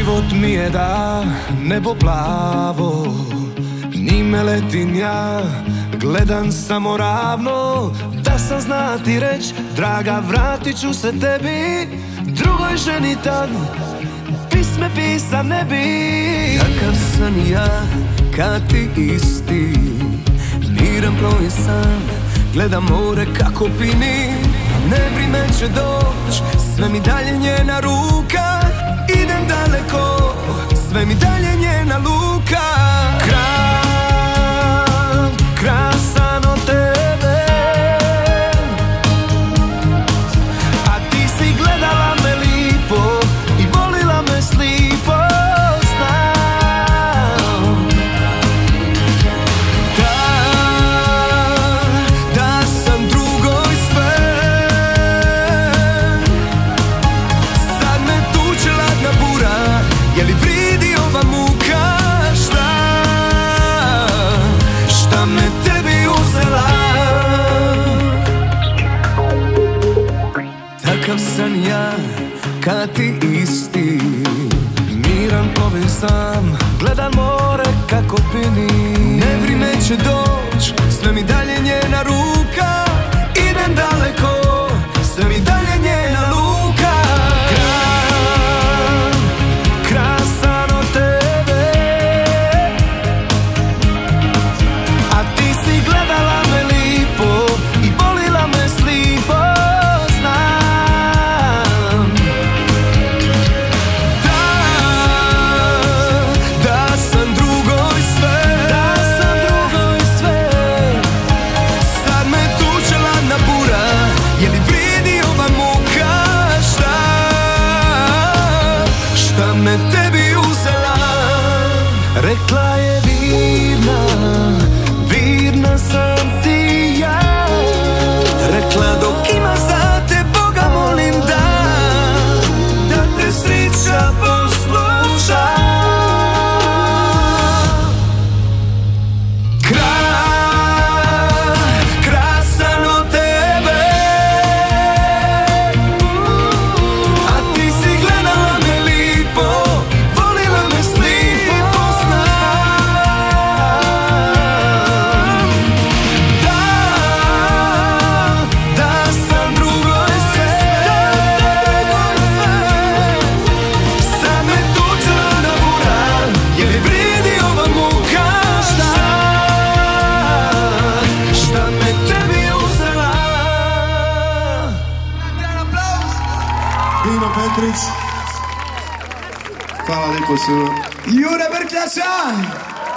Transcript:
Život mi je da nebo plavo, njime letim ja, gledam samo ravno. Da sam zna ti reć, draga, vratit ću se tebi, drugoj ženi tad pisme pisa ne bi. Takav sam ja, kad ti isti, miran plovim sam, gledam more kako pini. Ne vrime će doć, sve mi dalje njena ruka, idem daleko, sve mi dalje njena luka. Krasan od tebe, a ti si gledala me lipo i volila me slipo. Znam da sam drugoj sve, sad me tuče ladna bura, je li vridi ova muka? Šta me tebi uzela? Takav sam ja, kad ti isti, miran plovim sam, gledam more kako pini. Ne vrime će doć, sve mi dalje njena ruka, idem daleko, sve mi dalje njena luka. Krasan od tebe, a ti si gledala me lipo i volila me slipo. Znam da sam drugoj sve, sad me tuče ladna bura, je li vridi ova muka? Šta me tebi uzela? Rekla je virna sam ti ja, rekla dok ima za te Boga molim da te sreća posluša. Krasan od tebe, a ti si gledala me lipo, volila me slipo. Da sam drugoj sve, sad me tuče ladna bura, je li vridi ova muka? Šta me tebi uzela? Dino Petrić. Hvala lijepo su Jure Brkljaša.